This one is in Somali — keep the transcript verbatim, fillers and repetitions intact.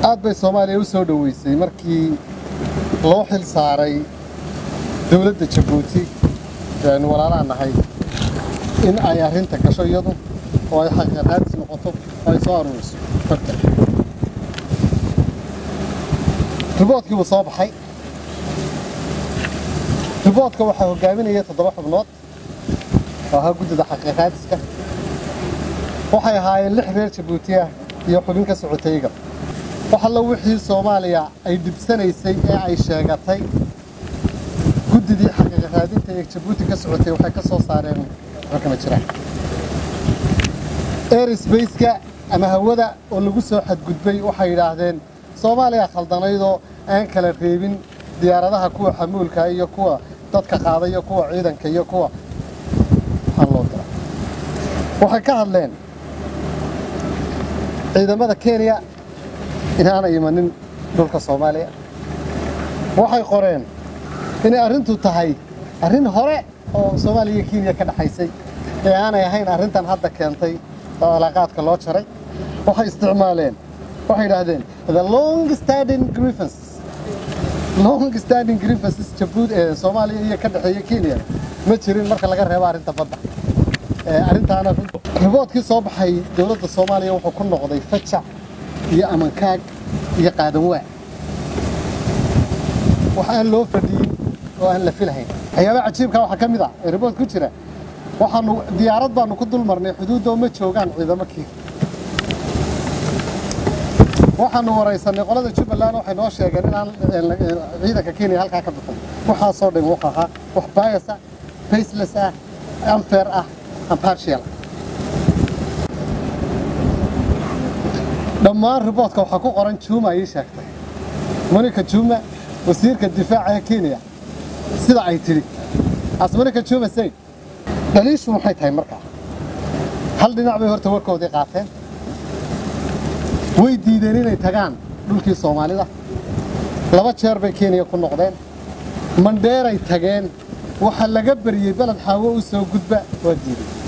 aad bay Soomaaliya u soo dhaweysay markii loo xil saaray dawladda Djibouti ee walaalaha nahay in ay arinta gasho iyadu oo ay xaqaad noqoto ay soo aruuriso farta riboodkii uu soo baxay riboodka waxa hogaaminaya toddoba xubnood oo ha guddida xaqiiqaadka waxay ahaayeen lix reer Djibouti ah iyo xubin ka socotayga waxa la wixii Soomaaliya ay dibsanaysay ee ay sheegatay guddidii xaqiiqaadinta ee Djibouti ka socotay waxay ka soo saareen rakama jiraan airspace-ka ama hawada oo lagu soo xadgudbay waxay yiraahdeen Soomaaliya khaldanaydo aan kala reebin diyaaradaha kuwa xamuulka iyo kuwa dadka qaada iyo kuwa ciidanka iyo kuwa halooda waxay ka hadleen ciidamada Kenya inaana imanin dhulka Soomaaliya waxay qoreen in arintu tahay arin hore oo Soomaaliya iyo Kenya ka dhaxaysay ee aanay ahayn arintan hadda keentay alaaqaadka loo jaray waxay isticmaaleen waxay yiraahdeen the long standing grievances long standing grievances Djibouti ee Soomaaliya iyo ka dhaxeeya Kenya ma jirin marka laga reebo arinta badda ee arintaana riboodkii soo baxay dawladda Soomaaliya wuxuu ku noqday fajac iyo amankaag iyo qaadan waa waxaan loo fadhiyay oo aan la filayn waxyaabo cajiibka waxa kamid ah ribood ku jira waxaanu diyaarad baanu ku dul marnay xuduudda ma joogaan ciidamo Kenya waxaanu waraysanay qolada Jubbaland waxay noo sheegeen in aan ciidanka Kenya halka ka bixin waxa soo dhin waxa wax bias ah faceless ah unfair ah impartial dhammaan riboodka waxa ku qoran Juma ay sheegtay Monica Juma wasiirka difaaca Kenya sida ay tiri as Monica Juma say daliishu waxay tahay markaa hal dhinac bay horta warkoodii qaateen way diideen inay tagaan dhulkii Soomaalida laba jeer bay Kenya ku noqdeen Mandheera ay tageen waxa laga bariyay balad xawo u soo gudba waa diiday